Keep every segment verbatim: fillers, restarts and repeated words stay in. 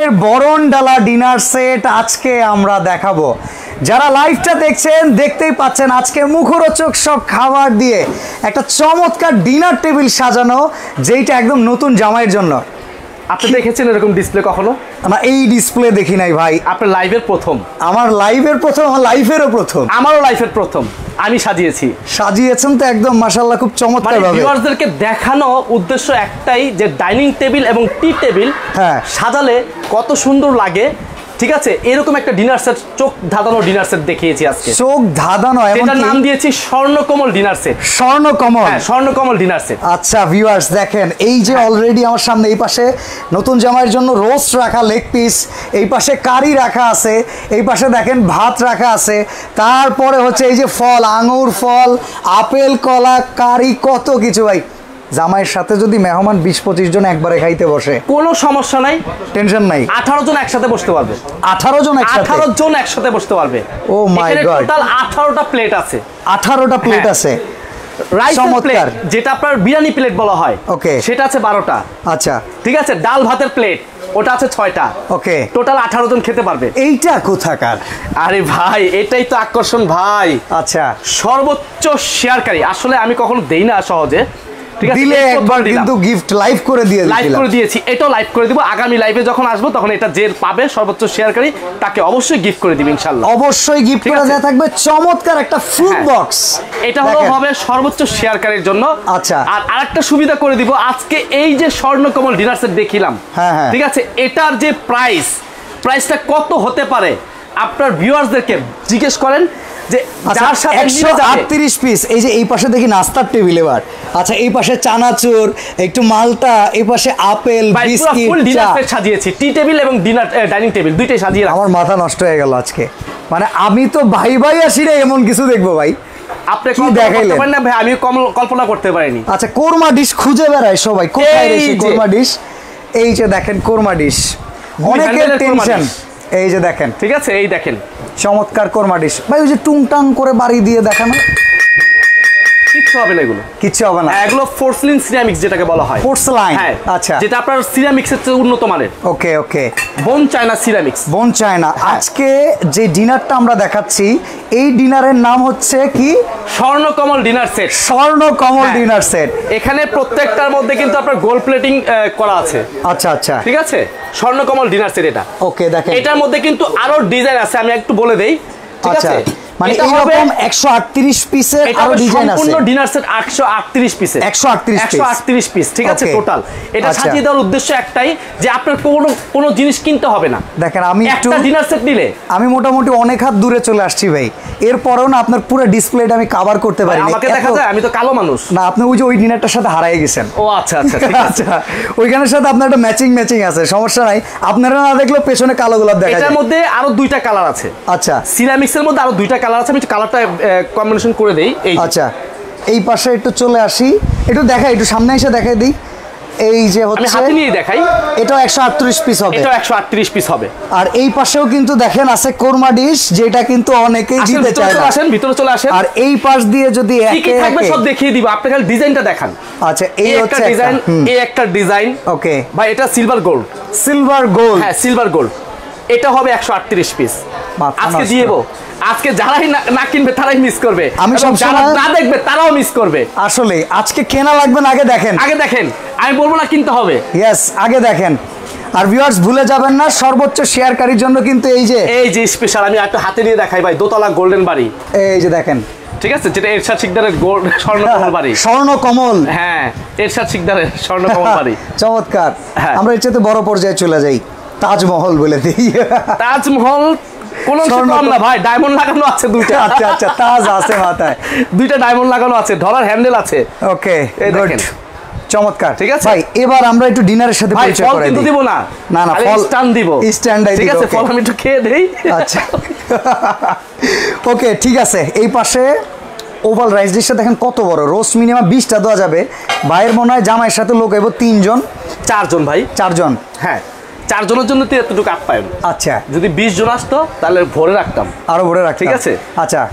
এর বরণ ডালা ডিনার সেট আজকে আমরা দেখাবো। যারা লাইভটা দেখছেন দেখতেই পাচ্ছেন আজকে মুখরোচক সব খাবার দিয়ে একটা চমৎকার ডিনার টেবিল সাজানো, যেইটা একদম নতুন জামাইয়ের জন্য। আপনি দেখেছেন এরকম ডিসপ্লে কখনো? না, এই ডিসপ্লে দেখি নাই ভাই। আপনার লাইভের প্রথম? আমার লাইভের প্রথম, আমার লাইফেরও প্রথম। আমারও লাইফের প্রথম। আমি সাজিয়েছি। সাজিয়েছেন তো একদম মাশাআল্লাহ, খুব চমৎকার ভাবে। ভিউয়ারদেরকে দেখানো উদ্দেশ্য একটাই, যে ডাইনিং টেবিল এবং টি টেবিল হ্যাঁ সাজালে কত সুন্দর লাগে। ঠিক আছে, এরকম একটা ডিনার সেট, চোখ ধাঁধানো ডিনার সেট দেখিয়েছি আজকে। চোখ ধাঁধানো, এটার নাম দিয়েছি স্বর্ণকমল ডিনার সেট। স্বর্ণকমল, হ্যাঁ স্বর্ণকমল ডিনার সেট। আচ্ছা ভিউয়ার্স দেখেন, এই যে অলরেডি আমার সামনে এই পাশে নতুন জামাইয়ের জন্য রোস্ট রাখা, লেগ পিস, এই পাশে কারি রাখা আছে, এই পাশে দেখেন ভাত রাখা আছে, তারপরে হচ্ছে এই যে ফল, আঙুর ফল, আপেল, কলা, কারি, কত কিছু। ভাই জামাইয়ের সাথে যদি মেহমান বিশ পঁচিশ জন একবারে খাইতে বসে কোনো সমস্যা নাই, টেনশন নাই। আঠারো জন একসাথে বসতে পারবে। আঠারো জন একসাথে? আঠারো জন একসাথে বসতে পারবে। ও মাই গড, টোটাল আঠারোটা প্লেট আছে। আঠারোটা প্লেট আছে। রাইসের প্লেট, যেটা আপনার বিরিয়ানি প্লেট বলা হয়, ওকে, সেটা আছে বারোটা। আচ্ছা ঠিক আছে, ডাল ভাতের প্লেট ওটা আছে ছয়টা। ওকে, টোটাল আঠারো জন খেতে পারবে। এইটা কোথাকার? আরে ভাই এটাই তো আকর্ষণ ভাই। আচ্ছা, সর্বোচ্চ শেয়ারকারী। আসলে আমি কখনো দেই না সহজে, ঠিক আছে, দিলে একবার কিন্তু গিফট লাইভ করে দিয়ে লাইভ করে দিয়েছি, এটাও লাইভ করে দিব। আগামী লাইভে যখন আসবো তখন এটা যে পাবে সর্বোচ্চ শেয়ারকারী তাকে অবশ্যই গিফট করে দিবে ইনশাআল্লাহ। অবশ্যই গিফট করা যায় থাকবে চমৎকার একটা ফ্রুট বক্স। এটা হলো হবে সর্বোচ্চ শেয়ারকারীর জন্য। আচ্ছা, আর আরেকটা সুবিধা করে দিব, আজকে এই যে স্বর্ণকমল ডিনার সেট দেখিলাম, হ্যাঁ হ্যাঁ, ঠিক আছে, এটার যে প্রাইস, প্রাইসটা কত হতে পারে আপনার ভিউয়ার্সদেরকে জিজ্ঞেস করেন। যে যার সাথে একশো আটত্রিশ পিস, এই যে এই পাশে দেখি নাস্তার টেবিল এবার। আচ্ছা, এই পাশে চানাচুর, একটু মালটা, এই পাশে apple, biscuit, full dinner set সাজিয়েছি, টি টেবিল এবং ডিনার ডাইনিং টেবিল দুইটাই সাজিয়ে। আমার মাথা নষ্ট হয়ে গেল আজকে। মানে আমি তো ভাই ভাই আসি রে এমন কিছু দেখবো ভাই। আপনি কি দেখাইলেন না ভাই? আমি কল্পনা করতে পারিনি। আচ্ছা, কোরমা ডিশ খুঁজে বেড়ায় সবাই, কোথায় রে সেই কোরমা ডিশ? এই যে দেখেন কোরমা ডিশ, অনেকের টেনশন। এই যে দেখেন, ঠিক আছে, এই দেখেন চমৎকার কোরমা ডিশ। ভাই ওই যে টুংটাং করে বাড়ি দিয়ে দেখানো, কিচ্ছু হবে না, এগুলো কিচ্ছু হবে না। এগুলো পোর্সেলিন সিরামিক্স যেটাকে বলা হয়। পোর্সেলাইন, আচ্ছা, যেটা আপনার সিরামিক্সের চেয়ে উন্নত মানের। ওকে ওকে, bone china ceramics, bone china. আজকে যে ডিনারটা আমরা দেখাচ্ছি, এই ডিনারের নাম হচ্ছে কি? Swarnakamal dinner set. Swarnakamal dinner set. এখানে প্রত্যেকটার মধ্যে কিন্তু আপনার গোল্ড প্লেটিং করা আছে। আচ্ছা আচ্ছা, ঠিক আছে, স্বর্ণকমল ডিনার সেট এটা। ওকে, দেখেন এটার মধ্যে কিন্তু আরো ডিজাইন আছে, আমি একটু বলে দেই। ঠিক আছে, মানে এরকম একশো আটত্রিশ পিসের আরো ডিজাইন আছে। সম্পূর্ণ ডিনার সেট একশো আটত্রিশ পিসে, একশো আটত্রিশ পিস। ঠিক আছে, টোটাল এটা সাজিয়ে দেওয়ার উদ্দেশ্য একটাই, যে আপনার কোনো কোনো জিনিস কিনতে হবে না। দেখেন, আমি একটু ডিনার সেট নিলে আমি মোটামুটি অনেক হাত দূরে চলে আসছি ভাই, এরপরেও না আপনার পুরো ডিসপ্লেটা আমি কভার করতে পারি না। আমাকে দেখা যায়, আমি তো কালো মানুষ। না, আপনি ওই যে ওই ডিনারটার সাথে হারিয়ে গেছেন। ও আচ্ছা আচ্ছা, ঠিক আছে, ওইখানের সাথে আপনার একটা ম্যাচিং ম্যাচিং আছে, সমস্যা নাই। আপনারা না দেখলেও পেছনে কালো গোলাপ দেখা যায়। এটার মধ্যে আরো দুইটা কালার আছে। আচ্ছা, সিরামিক্সের মধ্যে আরো দুইটা কালার আছে, আমি একটু কালারটা কম্বিনেশন করে দেই। এই আচ্ছা, এই পাশে একটু চলে আসি, একটু দেখাই, একটু সামনে এসে দেখাই দিই। এই যে হচ্ছে, হাতে নিয়ে দেখাই, এটাও একশো আটত্রিশ পিস হবে। এটাও একশো আটত্রিশ পিস হবে। আর এই পাশেও কিন্তু দেখেন আছে কোরমা ডিশ, যেটা কিন্তু অনেকেই দিতে চায় না। আসেন ভিতরে চলে আসেন। আর এই পাশ দিয়ে যদি একে থাকবে সব দেখিয়ে দিব, আপনি খালি ডিজাইনটা দেখান। আচ্ছা, এই হচ্ছে ডিজাইন, এই একটা ডিজাইন। ওকে ভাই, এটা সিলভার গোল্ড। সিলভার গোল্ড, হ্যাঁ সিলভার গোল্ড। এটা হবে একশো আটত্রিশ পিস। আজকে দিয়ে দেবো। আজকে যারাই না কিনবে তারাই মিস করবে, আমি সব যারা না দেখবে তারাও মিস করবে। আসলে আজকে কেনা লাগবে না, আগে দেখেন, আগে দেখেন। আমি বলবো না কিনতে হবে, ইয়েস, আগে দেখেন। আর ভিউয়ার্স ভুলে যাবেন না, সর্বোচ্চ শেয়ারকারীর জন্য কিন্তু এই যে এই যে স্পেশাল, আমি একটা হাতে নিয়ে দেখাই ভাই, দোতলা গোল্ডেন বাড়ি। এই যে দেখেন, ঠিক আছে, যেটা এরশাদ শিকদারের গোল্ড স্বর্ণকমল বাড়ি। স্বর্ণকমল, হ্যাঁ, এরশাদ শিকদারের স্বর্ণকমল বাড়ি। চমৎকার। আমরা এর চেয়ে বড় পর্যায়ে চলে যাই, তাজমহল বলে দিই। তাজমহল কোন কম না ভাই, ডায়মন্ড লাগানো আছে দুইটা। আচ্ছা আচ্ছা, তাজ আছে মাথায়, দুইটা ডায়মন্ড লাগানো আছে, ডলার হ্যান্ডেল আছে। ওকে, গুড, চমৎকার। ঠিক আছে ভাই, এবার আমরা একটু ডিনারের সাথে পরিচয় করে দিই। দিব না, না না, ফল স্ট্যান্ড দিব, স্ট্যান্ডাই দিব। ঠিক আছে, ফল আমি একটু খেয়ে দেই। আচ্ছা, ওকে, ঠিক আছে। এই পাশে ওভাল রাইস ডিশটা দেখেন কত বড়, রোস্ট মিনিমাম বিশটা দেওয়া যাবে। ভাইয়ের মনে হয় জামাইয়ের সাথে লোক এবো তিনজন, চারজন ভাই, চারজন। হ্যাঁ, চারজনের জন্য তো এতটুকু আপ্যায়ন। আচ্ছা, যদি বিশ জন আসতো তাহলে ভরে রাখতাম, আরো ভরে রাখতাম। ঠিক আছে। আচ্ছা,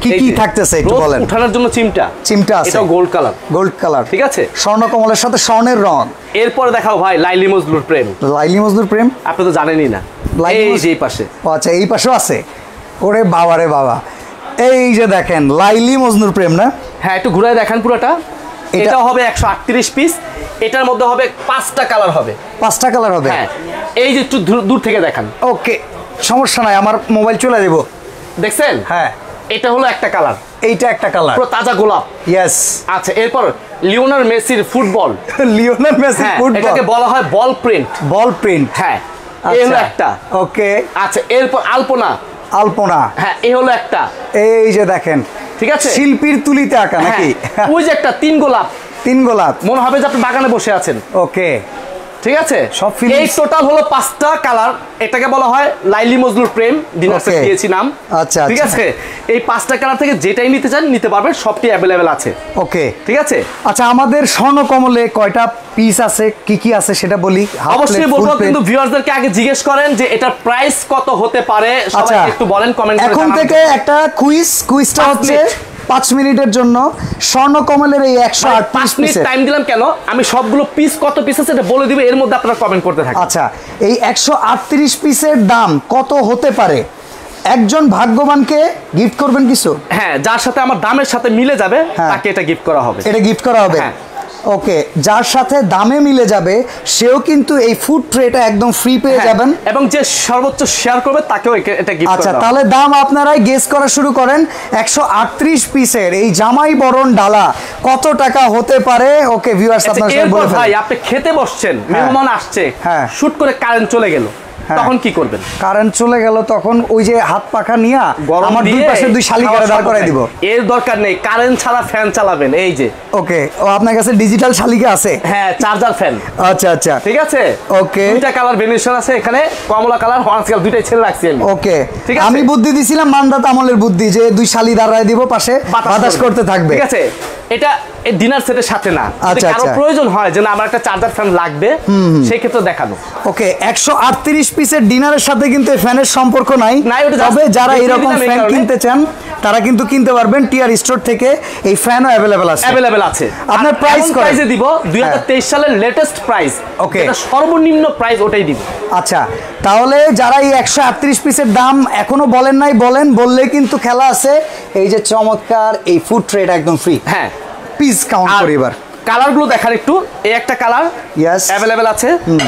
কি কি থাকতেছে একটু বলেন। উঠানোর জন্য চিমটা চিমটা আছে, এটা গোল্ড কালার, গোল্ড কালার, ঠিক আছে, স্বর্ণ কমলের সাথে স্বর্ণের রং। এরপরে দেখাও ভাই লাইলি মজনুর প্রেম। লাইলি মজনুর প্রেম আপনি তো জানেনই না, এই যে এই পাশে। আচ্ছা এই পাশেও আছে, ওরে বাবা রে বাবা, এই যে দেখেন লাইলি মজনুর প্রেম না? হ্যাঁ একটু ঘুরায় দেখান পুরোটা। এটা হবে একশো আটত্রিশ পিস, এটার মধ্যে হবে পাঁচটা কালার হবে। পাঁচটা কালার হবে? হ্যাঁ এই যে একটু দূর থেকে দেখান। ওকে সমস্যা নাই, আমার মোবাইল চলে দেবো। দেখছেন? হ্যাঁ এটা হলো একটা কালার, এইটা একটা কালার, পুরো তাজা গোলাপ। ইয়েস। আচ্ছা এরপর লিওনার মেসির ফুটবল। লিওনার মেসির ফুটবল, এটাকে বলা হয় বল প্রিন্ট। বল প্রিন্ট, হ্যাঁ এই হলো একটা। ওকে আচ্ছা এরপর আলপনা। আলপনা, হ্যাঁ এই হলো একটা। এই যে দেখেন, ঠিক আছে, শিল্পীর তুলিতে আঁকা নাকি? ওই যে একটা তিন গোলাপ, তিন গোলাপ, মনে হবে যে আপনি বাগানে বসে আছেন। ওকে ঠিক আছে, সব এই টোটাল হলো পাঁচটা কালার। এটাকে বলা হয় লাইলি মজনুর প্রেম, ডিনার সেট দিয়েছি নাম। আচ্ছা ঠিক আছে, এই পাঁচটা কালার থেকে যেটাই নিতে চান নিতে পারবেন, সবটি অ্যাভেলেবেল আছে। ওকে ঠিক আছে। আচ্ছা আমাদের স্বর্ণ কমলে কয়টা পিস আছে, কি কি আছে সেটা বলি। অবশ্যই বলবো, কিন্তু ভিউয়ারদেরকে আগে জিজ্ঞেস করেন যে এটার প্রাইস কত হতে পারে, সবাই একটু বলেন কমেন্ট করে। এখন থেকে একটা কুইজ, কুইজটা হচ্ছে পাঁচ মিনিটের জন্য। স্বর্ণ কমলের এই একশো আটত্রিশ পিস টাইম দিলাম কেন, আমি সবগুলো পিস কত পিস আছে এটা বলে দিব, এর মধ্যে আপনারা কমেন্ট করতে থাকেন। আচ্ছা এই একশো আটত্রিশ পিসের দাম কত হতে পারে? একজন ভাগ্যবানকে গিফট করবেন কিছু? হ্যাঁ, যার সাথে আমার দামের সাথে মিলে যাবে তাকে এটা গিফট করা হবে। এটা গিফট করা হবে, ওকে। যার সাথে দামে মিলে যাবে সেও কিন্তু এই ফুড ট্রেটা একদম ফ্রি পেয়ে যাবেন, এবং যে সর্বোচ্চ শেয়ার করবে তাকেও এটা গিফট করা হবে। আচ্ছা তাহলে দাম আপনারাই গেস করা শুরু করেন। একশো আটত্রিশ পিসের এই জামাই বরণ ডালা কত টাকা হতে পারে? ওকে ভিউয়ার্স আপনারা সবাই বলে ফেলেন। ভাই আপনি খেতে বসছেন, মেহমান আসছে, হ্যাঁ শুট করে কারেন্ট চলে গেল, তখন কি করবেন? কারেন্ট চলে গেল তখন ওই যে হাত পাখা নিয়ে আমার দুই পাশে দুই শালিকারে দাঁড় করাই দিব। এর দরকার নেই, কারেন্ট ছাড়া ফ্যান চালাবেন। এই যে ওকে, ও আপনার কাছে ডিজিটাল শালিকা আছে? হ্যাঁ, চার্জার ফ্যান। আচ্ছা আচ্ছা ঠিক আছে, ওকে। দুইটা কালার ভেরিয়েশন আছে এখানে, কমলা কালার, অরেঞ্জ কালার, দুইটাই ছেড়ে রাখছি আমি। ওকে, ঠিক আছে। আমি বুদ্ধি দিছিলাম মান্দাত আমলের বুদ্ধি, যে দুই শালি দাঁড়ায় দিব পাশে, বাতাস করতে থাকবে। ঠিক আছে, এটা ডিনার সেটের সাথে না, আচ্ছা কারো প্রয়োজন হয় যে না আমার একটা চার্জার ফ্যান লাগবে, সেই ক্ষেত্রে দেখানো। ওকে, একশো আটত্রিশ পিসের ডিনারের সাথে কিন্তু ফ্যানের সম্পর্ক নাই, তবে যারা এরকম ফ্যান কিনতে চান তারা কিন্তু কিনতে পারবেন। টিআর স্টোর থেকে এই ফ্যানও अवेलेबल আছে। अवेलेबल আছে। আপনার প্রাইস কত প্রাইসে দিব? দুই হাজার তেইশ সালের লেটেস্ট প্রাইস। ওকে, এটা সর্বনিম্ন প্রাইস ওটাই দিব। আচ্ছা, তাহলে যারা এই একশো আটত্রিশ পিসের দাম এখনো বলেন নাই, বলেন, বললে কিন্তু খেলা আছে। এই যে চমৎকার এই ফুড ট্রেটা একদম ফ্রি। হ্যাঁ, পিস কাউন্ট করি এবার। কালারগুলো দেখার একটু, এই একটা কালার यस अवेलेबल আছে,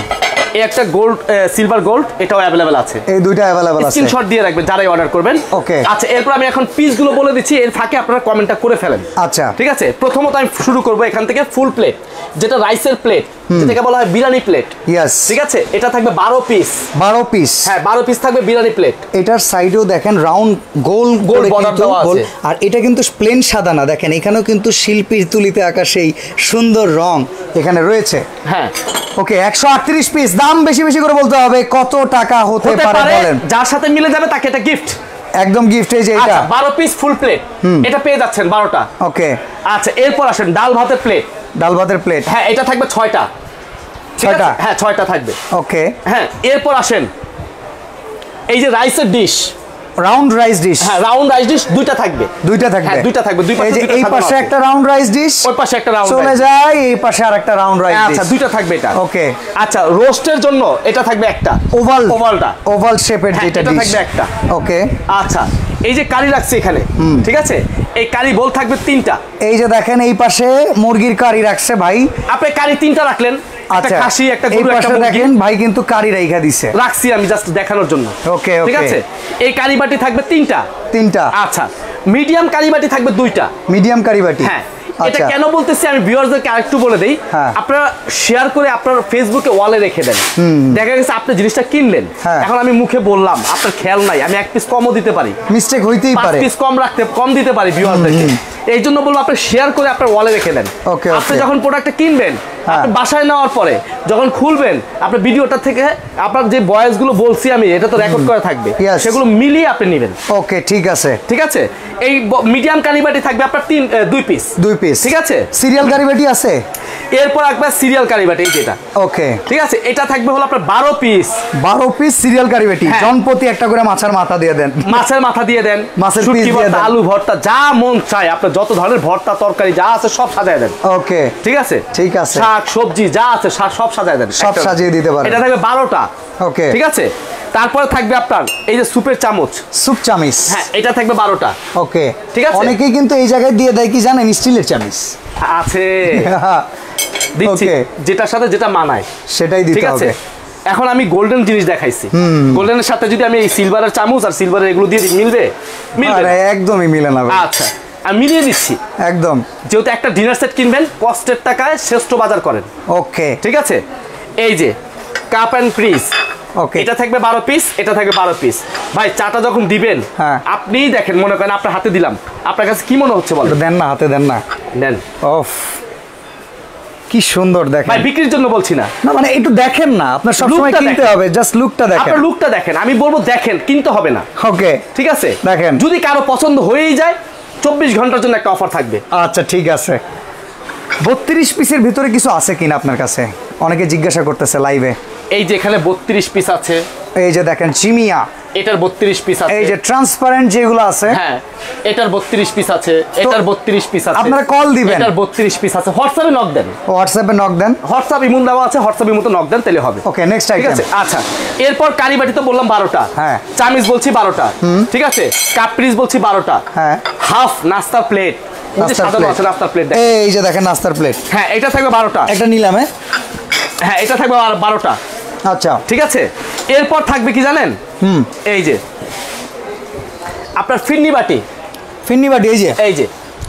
এই একটা গোল্ড সিলভার গোল্ড এটাও अवेलेबल আছে। এই দুইটা अवेलेबल আছে, স্ক্রিনশট দিয়ে রাখবেন যারাই অর্ডার করবেন। ওকে, আচ্ছা এরপর আমি এখন পিসগুলো বলে দিচ্ছি, এর ফাঁকে আপনারা কমেন্টটা করে ফেলেন। আচ্ছা ঠিক আছে, প্রথমত আমি শুরু করব এখান থেকে ফুল প্লেট, যেটা রাইসের প্লেট, যেটাকে বলা হয় বিরিয়ানি প্লেট। यस, ঠিক আছে, এটা থাকবে বারো পিস। বারো পিস, হ্যাঁ বারো পিস থাকবে বিরিয়ানি প্লেট। এটার সাইডেও দেখেন রাউন্ড গোল গোল বর্ডার দেওয়া আছে, আর এটা কিন্তু প্লেন সাদা না, দেখেন এখানেও কিন্তু শিল্পীর তুলিতে আঁকা সেই সুন্দর রং এখানে রয়েছে। হ্যাঁ ওকে, একশো আটত্রিশ পিস, দাম বেশি বেশি করে বলতে হবে, কত টাকা হতে পারে বলেন? যার সাথে মিলে যাবে তাকে এটা গিফট, একদম গিফট। এই যে এটা বারো পিস ফুল প্লেট, এটা পেয়ে যাচ্ছেন বারোটা। ওকে, আচ্ছা এরপর আসেন ডাল ভাতের প্লেট। ডাল ভাতের প্লেট, হ্যাঁ এটা থাকবে ছয়টা। ছয়টা, হ্যাঁ ছয়টা থাকবে। ওকে, হ্যাঁ এরপর আসেন এই যে রাইসের ডিশ, রাউন্ড রাইস ডিশ। হ্যাঁ রাউন্ড রাইস ডিশ দুইটা থাকবে, দুইটা থাকবে, হ্যাঁ দুইটা থাকবে। দুই পাশে, এই যে এই পাশে একটা রাউন্ড রাইস ডিশ, ওই পাশে একটা রাউন্ড চলে যায়, এই পাশে আরেকটা রাউন্ড রাইস ডিশ। আচ্ছা দুইটা থাকবে এটা। ওকে, আচ্ছা রোস্টের জন্য এটা থাকবে একটা, ওভাল, ওভালটা, ওভাল শেপের যেটা এটা ডিশ থাকবে একটা। ওকে, আচ্ছা এই যে কারি রাখছে এখানে, ঠিক আছে, এই কারি বোল থাকবে তিনটা। এই যে দেখেন এই পাশে মুরগির কারি রাখছে ভাই, আপনি কারি তিনটা রাখলেন, একটা খাসি, একটা গরু, একটা মুরগি। দেখেন ভাই কিন্তু কারি রাইখা দিছে, রাখছি আমি জাস্ট দেখানোর জন্য। ওকে, ঠিক আছে, এই কারি বাটি থাকবে তিনটা। তিনটা, আচ্ছা মিডিয়াম কারি বাটি থাকবে দুইটা। মিডিয়াম কারি বাটি, হ্যাঁ এটা কেন বলতেছি আমি ভিউয়ারদেরকে আরেকটু বলে দেই। আপনারা শেয়ার করে আপনার ফেসবুকে ওয়ালে রেখে দেন, দেখা গেছে আপনি জিনিসটা কিনলেন, এখন আমি মুখে বললাম, আপনার খেয়াল নাই, আমি এক পিস কমও দিতে পারি, মিস্টেক হইতেই পারে, পাঁচ পিস কম রাখতে কম দিতে পারি ভিউয়ারদেরকে। এই জন্য বলবো আপনি শেয়ার করে আপনার ওয়ালে রেখে দেন। আপনি যখন প্রোডাক্টটা কিনবেন আপনি বাসায় নেওয়ার পরে যখন খুলবেন আপনার ভিডিওটা থেকে আপনার যে ভয়েসগুলো বলছি আমি এটা তো রেকর্ড করা থাকবে, সেগুলো মিলিয়ে আপনি নেবেন। ওকে ঠিক আছে ঠিক আছে। এই মিডিয়াম কারিবাটি থাকবে আপনার তিন দুই পিস দুই পিস ঠিক আছে। সিরিয়াল কারিবাটি আছে, এরপর একবার সিরিয়াল কারিবাটি যেটা ওকে ঠিক আছে, এটা থাকবে হলো আপনার বারো পিস বারো পিস সিরিয়াল কারিবাটি। জনপ্রতি একটা করে মাছের মাথা দিয়ে দেন, মাছের মাথা দিয়ে দেন, মাছের পিস শুটকি দিয়ে ভর্তা, দেন, আলু ভর্তা, যা মন চায় আপনার যত ধরনের ভর্তা তরকারি যা আছে সব সাজায় দেন। ওকে ঠিক আছে ঠিক আছে, শাক সবজি যা আছে সব সাজায় দেন, সব সাজিয়ে দিতে পারেন। এটা থাকবে বারোটা। ওকে ঠিক আছে। তারপরে থাকবে আপনার এই যে সুপের চামচ, সুপ চামিচ, হ্যাঁ এটা থাকবে বারোটা। ওকে ঠিক আছে। অনেকেই কিন্তু এই জায়গায় দিয়ে দেয় কি জানেন, স্টিলের চামিচ আছে দিচ্ছি, যেটার সাথে যেটা মানায় সেটাই দিতে হবে। এখন আমি গোল্ডেন জিনিস দেখাইছি, গোল্ডেনের সাথে যদি আমি এই সিলভারের চামচ আর সিলভারের এগুলো দিয়ে মিলবে? মিলবে না, একদমই মিলে না। আচ্ছা আমি মিলিয়ে দিচ্ছি একদম, যেহেতু একটা ডিনার সেট কিনবেন কষ্টের টাকায় শ্রেষ্ঠ বাজার করেন। ওকে ঠিক আছে। এই যে কাপ অ্যান্ড ফ্রিজ, ওকে এটা থাকবে বারো পিস, এটা থাকবে বারো পিস। ভাই চাটা যখন দিবেন আপনিই দেখেন, মনে করেন আপনার হাতে দিলাম, আপনার কাছে কি মনে হচ্ছে বলেন? দেন না, হাতে দেন না, নেন। ওফ কি সুন্দর দেখেন। ভাই বিক্রির জন্য বলছি না, না মানে একটু দেখেন না, আপনার সব সময় কিনতে হবে, জাস্ট লুকটা দেখেন, আপনার লুকটা দেখেন। আমি বলবো দেখেন, কিনতে হবে না। ওকে ঠিক আছে, দেখেন। যদি কারো পছন্দ হয়েই যায় চব্বিশ ঘন্টার জন্য একটা অফার থাকবে। আচ্ছা ঠিক আছে। বত্রিশ পিসের ভিতরে কিছু আছে কিনা আপনার কাছে, অনেকে জিজ্ঞাসা করতেছে লাইভে। এই যে এখানে বত্রিশ পিস আছে, এই যে দেখেন চিমিয়া, এটার বত্রিশ পিস আছে। এই যে ট্রান্সপারেন্ট যেগুলো আছে, হ্যাঁ এটার বত্রিশ পিস আছে, এটার বত্রিশ পিস আছে। আপনারা কল দিবেন, এটার বত্রিশ পিস আছে। হোয়াটসঅ্যাপে নক দেন, হোয়াটসঅ্যাপে নক দেন, হোয়াটসঅ্যাপ ইমুন দেওয়া আছে, হোয়াটসঅ্যাপ ইমুতে নক দেন তাহলে হবে। ওকে নেক্সট ঠিক আছে। আচ্ছা এরপর কারিবাটি তো বললাম বারোটা, হ্যাঁ চামিচ বলছি বারোটা, ঠিক আছে। কাপ পিস বলছি বারোটা, হ্যাঁ হাফ নাস্তার প্লেট, নাস্তার প্লেট, এই যে দেখেন নাস্তার প্লেট, হ্যাঁ এটা থাকবে বারোটা। একটা নিলাম, হ্যাঁ এটা থাকবে বারোটা। আচ্ছা ঠিক আছে। এরপর থাকবে কি জানেন, হুম এই যে আপনার ফিন্নি বাটি, ফিন্নি বাটি, এই যে এই যে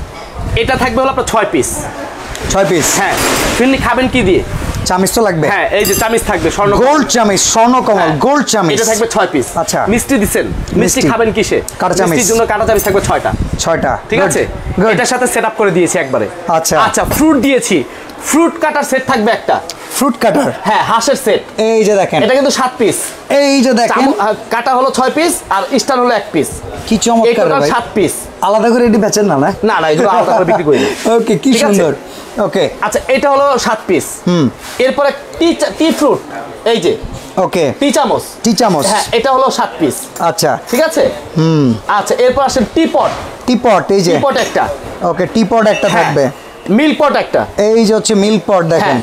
এটা থাকবে হলো আপনার ছয় পিস, ছয় পিস। হ্যাঁ ফিন্নি খাবেন কি দিয়ে? চামিচ তো লাগবে, হ্যাঁ এই যে চামিচ থাকবে স্বর্ণ গোল্ড চামিচ, স্বর্ণ কমল গোল্ড চামিচ, এটা থাকবে ছয় পিস। আচ্ছা মিষ্টি দিবেন, মিষ্টি খাবেন কিসে? কাটা চামিচ, মিষ্টির জন্য কাটা চামিচ থাকবে ছয়টা, ছয়টা। ঠিক আছে। এটার সাথে সেটআপ করে দিয়েছি একবারে। আচ্ছা আচ্ছা ফ্রুট দিয়েছি, ফ্রুট কাটার সেট থাকবে একটা, ফ্রুট কাটার, হ্যাঁ হাঁসের সেট, এই যে দেখেন এটা কিন্তু সাত পিস, এই যে দেখেন কাটা হলো ছয় পিস আর স্টার হলো এক পিস। কি চমৎকার ভাই, সাত পিস আলাদা করে এটি বেচেন না? না না এগুলো আলাদা করে বিক্রি করি। ওকে কি সুন্দর। ওকে আচ্ছা এটা হলো সাত পিস। হুম এরপরে টি টি ফ্রুট, এই যে ওকে টি চামচ, টি চামচ, হ্যাঁ এটা হলো সাত পিস। আচ্ছা ঠিক আছে। হুম আচ্ছা এরপর আসেন টি পট, টি পট, এই যে টি পট একটা, ওকে টি পট একটা থাকবে, মিল্ক পট একটা, এই যে হচ্ছে মিল্ক পট দেখেন,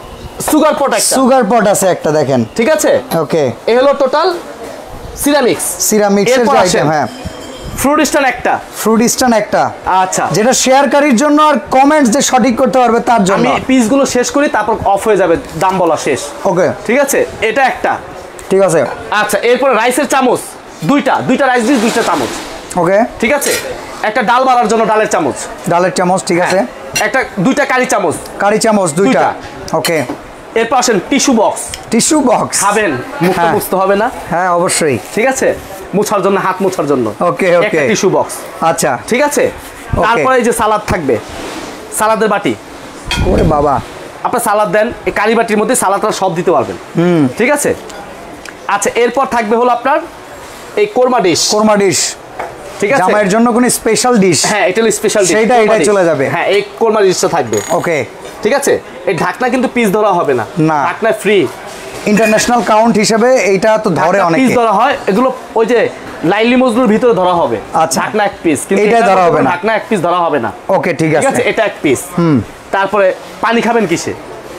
সুগার পট একটা, সুগার পট আছে একটা দেখেন, ঠিক আছে। ওকে এই হলো টোটাল সিরামিক্স, সিরামিক্স এর আইটেম। হ্যাঁ ফ্রুট স্ট্যান্ড একটা, ফ্রুট স্ট্যান্ড একটা, আচ্ছা যেটা শেয়ারকারীর জন্য আর কমেন্টস যে সঠিক করতে পারবে তার জন্য। আমি পিসগুলো শেষ করি তারপর অফ হয়ে যাবে, দাম বলা শেষ। ওকে ঠিক আছে এটা একটা, ঠিক আছে। আচ্ছা এরপরে রাইসের চামচ দুইটা, দুইটা রাইস দিস দুইটা চামচ, ওকে ঠিক আছে। একটা ডাল বাড়ার জন্য ডালের চামচ, ডালের চামচ, ঠিক আছে। একটা দুইটা কারি চামচ, কারি চামচ দুইটা, ওকে। এরপর আসেন টিস্যু বক্স, টিস্যু বক্স খাবেন মুখটা মুছতে হবে না, হ্যাঁ অবশ্যই, ঠিক আছে, মুছার জন্য হাত মুছার জন্য, ওকে ওকে একটা টিস্যু বক্স, আচ্ছা ঠিক আছে। তারপরে এই যে সালাদ থাকবে, সালাদের বাটি, ওরে বাবা আপনার সালাদ দেন এই কারি বাটির মধ্যে সালাদটা সব দিতে পারবেন, হুম ঠিক আছে। আচ্ছা এরপর থাকবে হলো আপনার এই কোরমা ডিশ, কোরমা ডিশ, ঠিক আছে, জামাইয়ের জন্য কোন স্পেশাল ডিশ, হ্যাঁ এটা হলো স্পেশাল ডিশ, সেটা এটাই চলে যাবে, হ্যাঁ এই কোরমা ডিশটা থাকবে, ওকে ঠিক আছে। এই ঢাকনা কিন্তু পিস ধরা হবে না, না ঢাকনা ফ্রি, ইন্টারন্যাশনাল কাউন্ট হিসেবে এইটা তো ধরে অনেকে, পিস ধরা হয় এগুলো ওই যে লাইলি মজদুর ভিতরে ধরা হবে, আচ্ছা ঢাকনা এক পিস, কিন্তু এটা ধরা হবে না, ঢাকনা এক পিস ধরা হবে না, ওকে ঠিক আছে, ঠিক আছে এটা এক পিস। হুম তারপরে পানি খাবেন কিসে?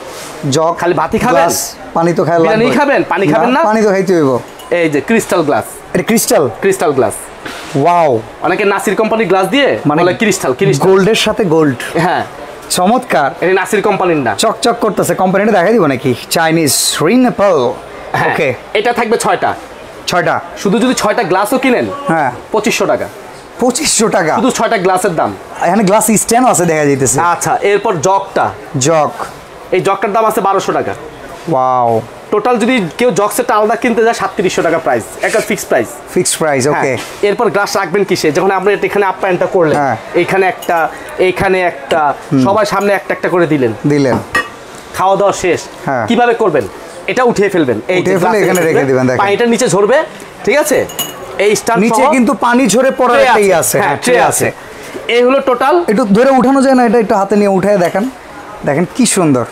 জগ, খালি ভাতই খাবেন? পানি তো খাবেন, বিরিয়ানি খাবেন, পানি খাবেন না? পানি তো খাইতে হইব। এই যে ক্রিস্টাল গ্লাস, এটা ক্রিস্টাল, ক্রিস্টাল গ্লাস, ওয়াও, অনেকে নাসির কোম্পানির গ্লাস দিয়ে মানে ক্রিস্টাল, ক্রিস্টাল গোল্ডের সাথে গোল্ড, হ্যাঁ চমৎকার। এটা নাসির কোম্পানির না, চকচক করতেছে, কোম্পানিটা দেখাই দিব নাকি? চাইনিজ রিনেপল, ওকে। এটা থাকবে ছয়টা, ছয়টা, শুধু যদি ছয়টা গ্লাসও কিনেন হ্যাঁ পঁচিশশো টাকা, পঁচিশশো টাকা শুধু ছয়টা গ্লাসের দাম। এখানে গ্লাস স্ট্যান্ড আছে দেখা যাইতেছে, আচ্ছা এরপর জগটা, জগ, এই জগটার দাম আছে বারোশো টাকা, ওয়াও। টোটাল যদি কেউ জগ সেটটা আলাদা কিনতে যায় সাতত্রিশশো টাকা প্রাইস, একটা fixed price, fixed price, okay. এরপর গ্লাস রাখবেন কিসে? যখন আপনি এখানে আপ্যায়নটা করলেন, এইখানে একটা, এইখানে একটা, সবার সামনে একটা একটা করে দিলেন, দিলেন খাওয়া দাওয়া শেষ কিভাবে করবেন, এটা উঠিয়ে ফেলবেন, এই যে এখানে রেখে দিবেন, দেখেন পানিটা নিচে ঝরবে, ঠিক আছে? এই স্ট্যান্ড নিচে কিন্তু পানি ঝরে পড়ার একটাই আছে, হ্যাঁ ট্রে আছে। এই হলো টোটাল। একটু ধরে উঠানো যায় না? এটা একটু হাতে নিয়ে উঠায় দেখেন, দেখেন কি সুন্দর।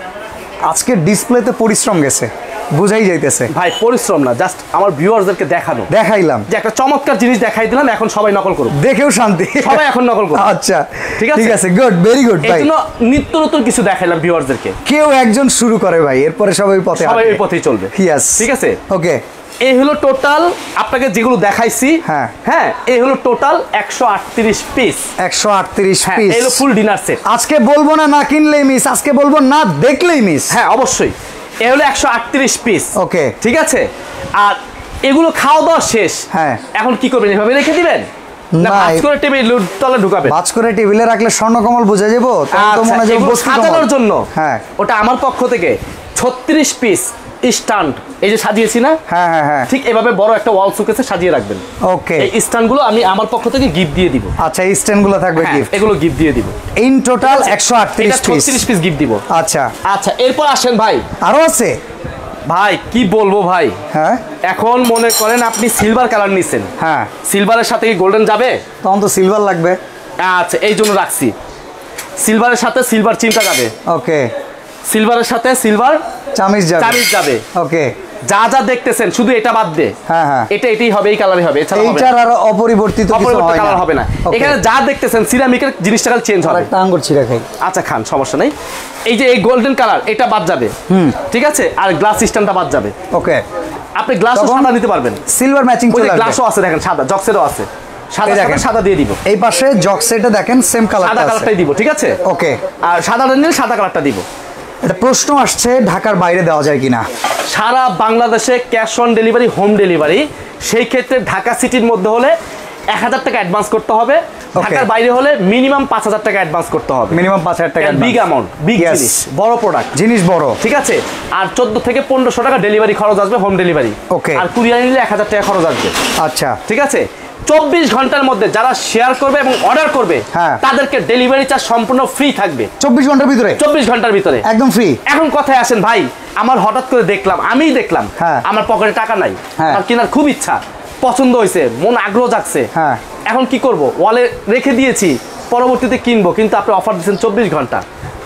আজকে ডিসপ্লেতে পরিশ্রম গেছে, বুঝাই যাইতেছে ভাই। পরিশ্রম না, জাস্ট আমার ভিউয়ারদেরকে দেখানো, দেখাইলাম যে একটা চমৎকার জিনিস দেখাই দিলাম, এখন সবাই নকল করুক, দেখেও শান্তি, সবাই এখন নকল করুক। আচ্ছা ঠিক আছে, ঠিক আছে, গুড, ভেরি গুড ভাই। এজন্য নিত্য নতুন কিছু দেখাইলাম ভিউয়ারদেরকে। কেউ একজন শুরু করে ভাই, এরপরে সবাই পথে, সবাই ওই পথেই চলবে। ইয়েস, ঠিক আছে, ওকে। এই হলো টোটাল আপনাকে যেগুলো দেখাইছি, হ্যাঁ হ্যাঁ, এই হলো টোটাল একশো আটত্রিশ পিস, একশো আটত্রিশ হ্যাঁ, পিস। এই হলো ফুল ডিনার সেট। আজকে বলবো না না কিনলেই মিস, আজকে বলবো না দেখলেই মিস। হ্যাঁ অবশ্যই, এই হলো একশো আটত্রিশ পিস, ওকে, ঠিক আছে। আর এগুলো খাওয়া দাওয়া শেষ, হ্যাঁ, এখন কি করবেন, এভাবে রেখে দিবেন না ভাঁজ করে টেবিল তলে ঢুকাবেন? ভাঁজ করে টেবিলে রাখলে স্বর্ণকমল বোঝা যাবো, তো মনে হয় বস্তু সাজানোর জন্য। হ্যাঁ, ওটা আমার পক্ষ থেকে ছত্রিশ পিস স্ট্যান্ড, এই যে সাজিয়েছি না, হ্যাঁ হ্যাঁ হ্যাঁ, ঠিক এভাবে বড় একটা ওয়াল শোকেসে সাজিয়ে রাখবেন। ওকে, এই স্ট্যান্ডগুলো আমি আমার পক্ষ থেকে গিফট দিয়ে দিব। আচ্ছা, এই স্ট্যান্ডগুলো থাকবে গিফট, এগুলো গিফট দিয়ে দিব। ইন টোটাল একশো আটত্রিশ পিস, ছত্রিশ পিস গিফট দিব। আচ্ছা আচ্ছা, এরপর আসেন ভাই, আরো আছে ভাই, কি বলবো ভাই। হ্যাঁ, এখন মনে করেন আপনি সিলভার কালার নিছেন, হ্যাঁ, সিলভারের সাথে কি গোল্ডেন যাবে? তখন তো সিলভার লাগবে। আচ্ছা, এই জন্য রাখছি, সিলভারের সাথে সিলভার চিমটা যাবে। ওকে, সিলভারের সাথে সিলভার চামিচ যাবে, চামিচ যাবে। ওকে, যা যা দেখতেছেন শুধু এটা বাদ দে, হ্যাঁ হ্যাঁ, এটা এটাই হবে, এই কালারই হবে, এছাড়া হবে না। এইটার আর অপরিবর্তিত কিছু হয় না, কালার হবে না। এখানে যা দেখতেছেন সিরামিকের জিনিসটা কাল চেঞ্জ হবে। একটা আঙ্গুর ছিঁড়া খাই। আচ্ছা খান, সমস্যা নেই। এই যে এই গোল্ডেন কালার, এটা বাদ যাবে, হুম, ঠিক আছে। আর গ্লাস সিস্টেমটা বাদ যাবে। ওকে, আপনি গ্লাসও সাদা নিতে পারবেন, সিলভার ম্যাচিং চলে আসবে। গ্লাসও আছে দেখেন, সাদা জক্সেরও আছে, সাদা দেখেন, সাদা দিয়ে দিব। এই পাশে জক্সেটা দেখেন সেম কালার, সাদা কালারটাই দিব, ঠিক আছে। ওকে, আর সাদাটা নিলে সাদা কালারটা দিব। এটা প্রশ্ন আসছে, ঢাকার বাইরে দেওয়া যায় কিনা? সারা বাংলাদেশে cash on delivery, home delivery. সেই ক্ষেত্রে ঢাকা সিটির মধ্যে হলে এক হাজার টাকা অ্যাডভান্স করতে হবে, ঢাকার বাইরে হলে মিনিমাম পাঁচ হাজার টাকা অ্যাডভান্স করতে হবে। মিনিমাম পাঁচ হাজার টাকা, বিগ অ্যামাউন্ট, বিগ জিনিস, বড় প্রোডাক্ট, জিনিস বড়, ঠিক আছে। আর চোদ্দ থেকে পনেরোশো টাকা ডেলিভারি খরচ আসবে, হোম ডেলিভারি। ওকে, আর কুরিয়ার নিলে এক হাজার টাকা খরচ আসবে। আচ্ছা, ঠিক আছে। চব্বিশ ঘন্টার মধ্যে যারা শেয়ার করবে এবং অর্ডার করবে, হ্যাঁ, তাদেরকে ডেলিভারি চার্জ সম্পূর্ণ ফ্রি থাকবে। চব্বিশ ঘন্টার ভিতরে, চব্বিশ ঘন্টার ভিতরে একদম ফ্রি। এখন কথায় আসেন ভাই, আমার হঠাৎ করে দেখলাম, আমিই দেখলাম, হ্যাঁ, আমার পকেটে টাকা নাই, হ্যাঁ, আমার কেনার খুব ইচ্ছা, পছন্দ হয়েছে, মন আগ্রহ জাগছে, হ্যাঁ, এখন কি করব, ওয়ালে রেখে দিয়েছি, পরবর্তীতে কিনবো, কিন্তু আপনি অফার দিচ্ছেন চব্বিশ ঘন্টা।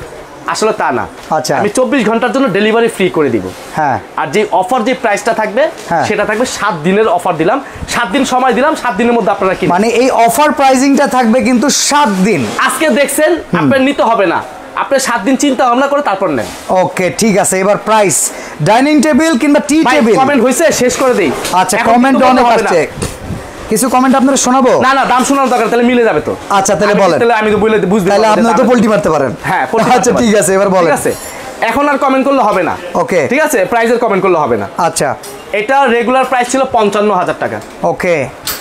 আসলে তা না, আচ্ছা, আমি চব্বিশ ঘন্টার জন্য ডেলিভারি ফ্রি করে দিব। হ্যাঁ, আর যে অফার, যে প্রাইসটা থাকবে, হ্যাঁ, সেটা থাকবে সাত দিনের অফার দিলাম, সাত দিন সময় দিলাম, সাত দিনের মধ্যে আপনারা কিনবেন। মানে এই অফার প্রাইসিংটা থাকবে কিন্তু সাত দিন। আজকে দেখছেন, আপনার নিতে হবে না, আপনি সাত দিন চিন্তা ভাবনা করে তারপর নেন। ওকে, ঠিক আছে। এবার প্রাইস, ডাইনিং টেবিল কিংবা টি টেবিল। কমেন্ট হয়েছে, শেষ করে দেই। আচ্ছা, কমেন্ট অনেক আসছে, কিছু কমেন্ট আপনারা শোনাবো? না না, দাম শোনার দরকার, তাহলে মিলে যাবে তো। আচ্ছা, তাহলে বলেন। তাহলে আমি তো বলে বুঝতে তাহলে আপনি তো পোল্টি মারতে পারেন। হ্যাঁ, আচ্ছা, ঠিক আছে, এবার বলেন। ঠিক আছে, এখন আর কমেন্ট করলে হবে না। ওকে, ঠিক আছে, প্রাইসের কমেন্ট করলে হবে না। আচ্ছা, এটা রেগুলার প্রাইস ছিল পঞ্চান্ন হাজার টাকা। ওকে,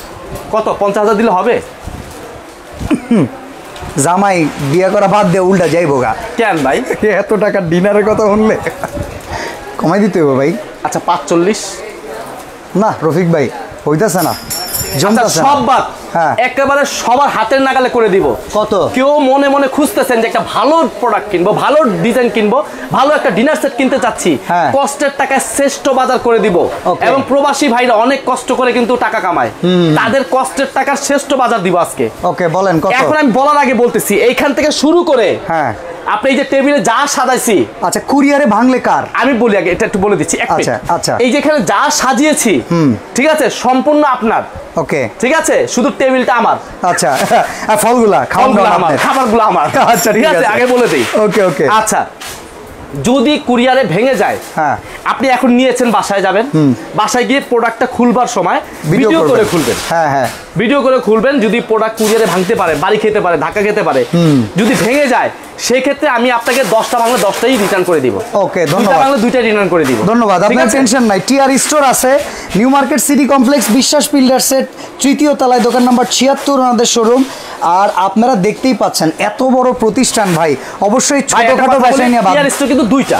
কত, পঞ্চাশ হাজার দিলে হবে? জামাই বিয়ে করা বাদ দিয়ে উল্টা যাইবো গা। কেন ভাই, এত টাকা ডিনারের কথা শুনলে কমাই দিতে হবে ভাই। আচ্ছা, পাঁচচল্লিশ? না রফিক ভাই, হইতাছে না, সব বাদ, হ্যাঁ, একেবারে সবার হাতের নাগালে করে দিব। কত? কেউ মনে মনে খুঁজতেছেন যে একটা ভালো প্রোডাক্ট কিনবো, ভালো ডিজাইন কিনবো, ভালো একটা ডিনার সেট কিনতে চাচ্ছি, কষ্টের টাকায় শ্রেষ্ঠ বাজার করে দিব। এবং প্রবাসী ভাইরা অনেক কষ্ট করে কিন্তু টাকা কামায়, তাদের কষ্টের টাকার শ্রেষ্ঠ বাজার দিব আজকে। ওকে, বলেন কত? এখন আমি বলার আগে বলতেছি, এইখান থেকে শুরু করে, হ্যাঁ, আপনি এই যে টেবিলে যা সাজাইছি, আচ্ছা, কুরিয়ারে ভাঙলে কার? আমি বলি আগে, এটা একটু বলে দিচ্ছি। আচ্ছা, আচ্ছা, এই যে এখানে যা সাজিয়েছি, ঠিক আছে, সম্পূর্ণ আপনার। ওকে, ঠিক আছে, শুধু টেবিলটা আমার। আচ্ছা, ফলগুলা, খাবারগুলো আমার, খাবারগুলো আমার। আচ্ছা, ঠিক আছে, আগে বলে দেই। ওকে, ওকে, আচ্ছা, যদি কুরিয়ারে ভেঙে যায়, হ্যাঁ, আপনি এখন নিয়েছেন, বাসায় যাবেন, বাসায় গিয়ে প্রোডাক্টটা খুলবার সময় ভিডিও করে খুলবেন। হ্যাঁ হ্যাঁ, ভিডিও করে খুলবেন। যদি প্রোডাক্ট কুরিয়ারে ভাঙতে পারে, বাড়ি খেতে পারে, ধাক্কা খেতে পারে, যদি ভেঙে যায়, সেই ক্ষেত্রে আমি আপনাকে দশটা বাংলা দশটাই রিটার্ন করে দিব। ওকে, ধন্যবাদ। বাংলা দুইটাই রিটার্ন করে দিব। ধন্যবাদ, আপনার টেনশন নাই। টিআর স্টোর আছে New Market City Complex, Biswas বিল্ডার্সের তৃতীয় তলায়, দোকান নাম্বার ছিয়াত্তর, ওনাদের শোরুম। আর আপনারা দেখতেই পাচ্ছেন এত বড় প্রতিষ্ঠান ভাই, অবশ্যই ছোটখাটো ব্যবসায়ী নিয়ে। টিআর স্টোর কিন্তু দুইটা,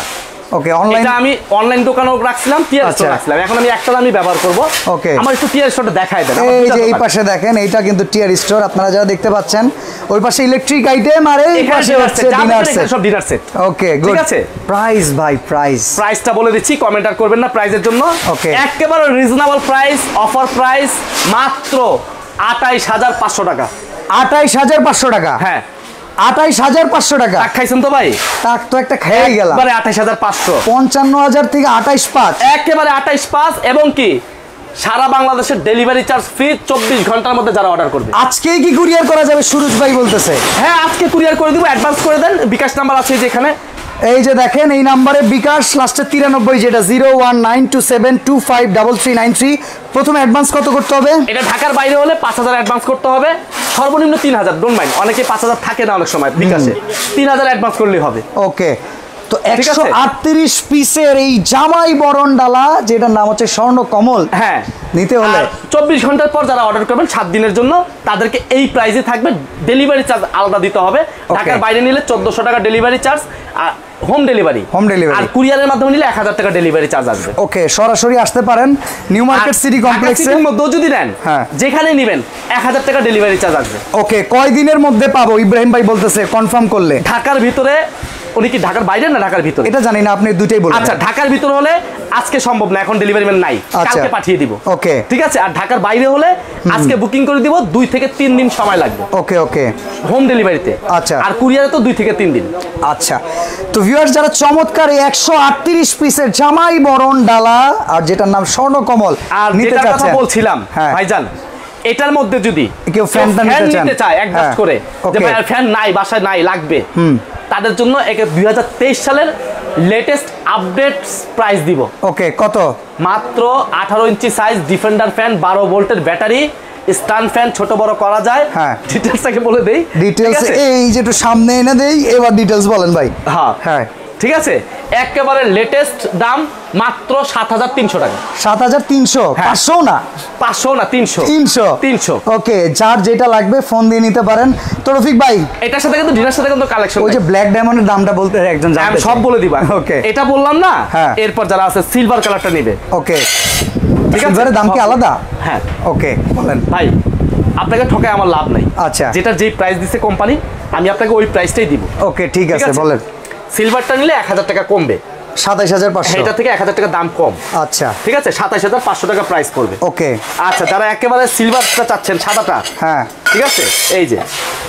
ওকে অনলাইন এটা আমি অনলাইন দোকানেও রাখছিলাম, টিয়ার স্টোর রাখছিলাম, এখন আমি একটা আমি ব্যবহার করব। ওকে আমার একটু টিয়ার স্টোরটা দেখাই দেন। এই যে এই পাশে দেখেন, এইটা কিন্তু টিয়ার স্টোর, আপনারা যারা দেখতে পাচ্ছেন। ওই পাশে ইলেকট্রিক আইটেম আর এই পাশে হচ্ছে ডিনার সেট, সব ডিনার সেট। Okay good. ঠিক আছে, প্রাইস ভাই প্রাইস প্রাইসটা বলে দিচ্ছি, কমেন্ট আর করবেন না প্রাইসের জন্য। ওকে একেবারে রিজনেবল প্রাইস, অফার প্রাইস মাত্র আটাইশ হাজার পাঁচশো টাকা। আটাইশ হাজার পাঁচশো টাকা? হ্যাঁ আটাইশ হাজার পাঁচশো টাকা। টাক খাইছেন তো ভাই? টাক তো একটা খেয়ে গেলাম। একেবারে আটাইশ হাজার পাঁচশো, পঞ্চান্ন হাজার থেকে আটাইশ পাঁচ, একেবারে আটাইশ পাঁচ। এবং কি সারা বাংলাদেশের ডেলিভারি চার্জ ফ্রি চব্বিশ ঘন্টার মধ্যে যারা অর্ডার করবে। আজকেই কি কুরিয়ার করা যাবে সুরজ ভাই বলতেছে? হ্যাঁ আজকে কুরিয়ার করে দিব, অ্যাডভান্স করে দেন। বিকাশ নাম্বার আছে যেখানে, এই যে দেখেন এই নাম্বারে বিকাশ লাস্টে তিরানব্বই, যেটা zero one nine two seven two five double three nine three. প্রথমে অ্যাডভান্স কত করতে হবে? এটা ঢাকার বাইরে হলে পাঁচ হাজার অ্যাডভান্স করতে হবে, সর্বনিম্ন তিন হাজার। ডোন্ট মাইন্ড, অনেকে পাঁচ হাজার থাকে না অনেক সময় বিকাশে, তিন হাজার অ্যাডভান্স করলেই হবে। ওকে, তো একশো আটত্রিশ পিসের এই জামাই বরণ ডালা, যেটার নাম হচ্ছে স্বর্ণ কমল, হ্যাঁ নিতে হলে চব্বিশ ঘন্টার পর যারা অর্ডার করবেন সাত দিনের জন্য, তাদেরকে এই প্রাইসে থাকবে। ডেলিভারি চার্জ আলাদা দিতে হবে। ঢাকার বাইরে নিলে চোদ্দশো টাকা ডেলিভারি চার্জ, আর হোম ডেলিভারি হোম ডেলিভারি আর কুরিয়ারের মাধ্যমে নিলে এক হাজার টাকা ডেলিভারি চার্জ আসবে। ওকে, সরাসরি আসতে পারেন নিউ মার্কেট সিটি কমপ্লেক্সে। মধ্যেও যদি নেন, হ্যাঁ যেখানে নেবেন এক হাজার টাকা ডেলিভারি চার্জ আসবে। ওকে, কয় দিনের মধ্যে পাবো ইব্রাহিম ভাই বলতেছে কনফার্ম করলে? ঢাকার ভিতরে, উনি কি ঢাকার বাইরে না ঢাকার ভিতরে এটা জানি না, আপনি দুইটাই বলুন। আচ্ছা, ঢাকার ভিতরে হলে আজকে সম্ভব না, এখন ডেলিভারি ম্যান নাই, কালকে পাঠিয়ে দিব। ওকে ঠিক আছে। আর ঢাকার বাইরে হলে আজকে বুকিং করে দিব, দুই থেকে তিন দিন সময় লাগবে। ওকে ওকে, হোম ডেলিভারিতে। আচ্ছা, আর কুরিয়ারে তো দুই থেকে তিন দিন। আচ্ছা, তো ভিউয়ার্স যারা চমৎকার এই একশো আটত্রিশ পিসের জামাই বরণ ডালা আর যেটার নাম স্বর্ণ কমল আর নিতে যেটার কথা চাচ্ছেন, বলছিলাম ভাইজান, এটার মধ্যে যদি কেউ ফ্যানটা নিতে চায় অ্যাডজাস্ট করে, যে ভাই ফ্যান নাই বাসায় নাই লাগবে, তাদের জন্য একে দুই হাজার তেইশ সালের লেটেস্ট আপডেট প্রাইস দিব। ওকে, কত? মাত্র আঠারো ইঞ্চি সাইজ ডিফেন্ডার ফ্যান, বারো ভোল্টের ব্যাটারি, স্ট্যান্ড ফ্যান ছোট বড় করা যায়। হ্যাঁ, ডিটেইলসটাকে বলে দেই। ডিটেইলস এই যে একটু সামনে এনে দেই, এবার ডিটেইলস বলেন ভাই। হ্যাঁ হ্যাঁ ঠিক আছে, একেবারে লেটেস্ট দাম মাত্র সাত হাজার তিনশো টাকা। সাত হাজার তিনশো? পাঁচশো না? পাঁচশো না, তিনশো। তিনশো তিনশো। ওকে, যার যেটা লাগবে ফোন দিয়ে নিতে পারেন। তো রফিক ভাই, এটার সাথে কিন্তু ডিনার সাথে কিন্তু কালেকশন, ওই যে ব্ল্যাক ডায়মন্ডের দামটা বলতে একজন জানতে, আমি সব বলে দিবা। ওকে, এটা বললাম না, এরপর যারা আছে সিলভার কালারটা নেবে। ওকে, ঠিক আছে, সিলভারের দাম কি আলাদা? হ্যাঁ ওকে, বলেন ভাই, আপনাকে ঠকায় আমার লাভ নাই। আচ্ছা, যেটা যেই প্রাইস দিছে কোম্পানি, আমি আপনাকে ওই প্রাইসটাই দিব। ওকে, ঠিক আছে, বলেন। সিলভারটা নিলে এক হাজার টাকা কমবে, সাতাইশ হাজার পাঁচশো। এটা থেকে এক হাজার টাকা দাম কম। আচ্ছা, ঠিক আছে, সাতাইশ হাজার পাঁচশো টাকা প্রাইস পড়বে। ওকে, আচ্ছা, যারা একেবারে সিলভারটা চাচ্ছেন, সাদাটা, হ্যাঁ ঠিক আছে, এই যে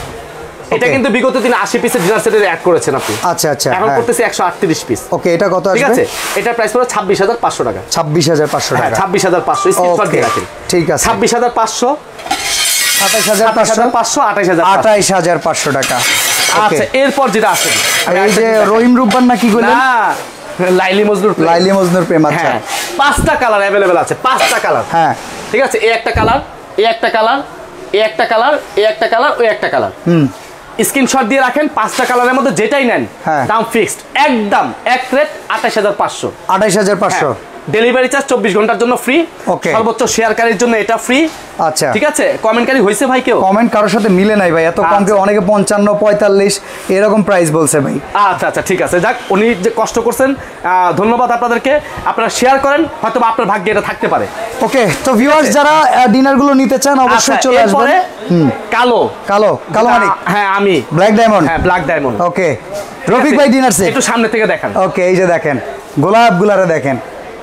এটা কিন্তু বিগত দিন আশি পিসের ডিনার সেটে অ্যাড করেছেন আপনি। আচ্ছা আচ্ছা, এখন করতেছি একশো আটত্রিশ পিস। ওকে, এটা কত আসবে? ঠিক আছে, এটার প্রাইস পড়বে ছাব্বিশ হাজার পাঁচশো টাকা। ছাব্বিশ হাজার পাঁচশো টাকা, ছাব্বিশ হাজার পাঁচশো স্ক্রিনশট দিয়ে রাখেন। ঠিক আছে, ছাব্বিশ হাজার পাঁচশো, সাতাইশ হাজার পাঁচশো, আঠাইশ হাজার আঠাইশ হাজার পাঁচশো টাকা। আচ্ছা, এরপর যেটা আছে এই যে রহিম রুব্বান না কি বললেন? না, লাইলি মজনুর, লাইলি মজনুর প্রেম। আচ্ছা, পাঁচটা কালার অ্যাভেলেবেল আছে, পাঁচটা কালার। হ্যাঁ ঠিক আছে, এই একটা কালার, এই একটা কালার, এই একটা কালার, এই একটা কালার, ওই একটা কালার। হুম, স্ক্রিনশট দিয়ে রাখেন। পাঁচটা কালারের মধ্যে যেটাই নেন দাম ফিক্সড, একদম এক রেট আঠাইশ হাজার পাঁচশো। আঠাইশ হাজার পাঁচশো ডেলিভারি চার্জ চব্বিশ ঘন্টার জন্য ফ্রি। ওকে, সর্বোচ্চ শেয়ারকারীর জন্য এটা ফ্রি। আচ্ছা ঠিক আছে, কমেন্টকারী হয়েছে ভাই? কেউ কমেন্ট কারোর সাথে মিলে নাই ভাই, এত কম কেউ, অনেকে পঞ্চান্ন পঁয়তাল্লিশ এরকম প্রাইস বলছে ভাই। আচ্ছা আচ্ছা ঠিক আছে, যাক, উনি যে কষ্ট করছেন, ধন্যবাদ আপনাদেরকে। আপনারা শেয়ার করেন, হয়তো আপনার ভাগ্যে এটা থাকতে পারে। ওকে, তো ভিউয়ার্স যারা ডিনার গুলো নিতে চান অবশ্যই চলে আসবেন। কালো কালো কালো মানে হ্যাঁ আমি ব্ল্যাক ডায়মন্ড। হ্যাঁ ব্ল্যাক ডায়মন্ড। ওকে, রফিক ভাই ডিনার সেট একটু সামনে থেকে দেখান। ওকে, এই যে দেখেন গোলাপ গুলারে দেখেন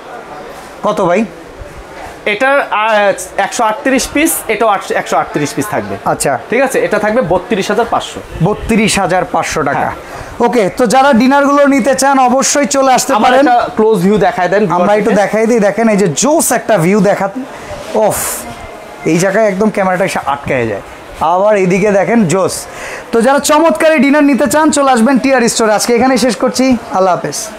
কত ভাই? এটার একশো আটত্রিশ পিস, এটাও একশো আটত্রিশ পিস থাকবে। আচ্ছা ঠিক আছে, এটা থাকবে বত্রিশ হাজার পাঁচশো। বত্রিশ হাজার পাঁচশো টাকা। ওকে, তো যারা ডিনার গুলো নিতে চান অবশ্যই চলে আসতে পারেন। ক্লোজ ভিউ দেখায় দেন, আমরা একটু দেখাই দিই। দেখেন এই যে জোস একটা ভিউ দেখাত, ওফ, এই জায়গায় একদম ক্যামেরাটা এসে আটকায় যায়। আবার এইদিকে দেখেন জোস। তো যারা চমৎকারী ডিনার নিতে চান চলে আসবেন টিআর স্টোরে। আজকে এখানে শেষ করছি, আল্লাহ হাফেজ।